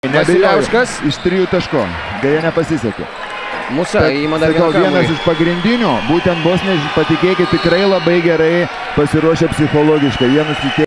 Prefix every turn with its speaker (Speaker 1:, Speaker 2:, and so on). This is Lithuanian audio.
Speaker 1: Vasiliauskas.
Speaker 2: Iš 3 taškų. Deja nepasisekė.
Speaker 1: Musa įima dar vieną
Speaker 2: vienas
Speaker 1: kamuolį.
Speaker 2: iš pagrindinių, būtent Bosniai, patikėkit, tikrai labai gerai pasiruošę psichologiškai. Jie nusiteikę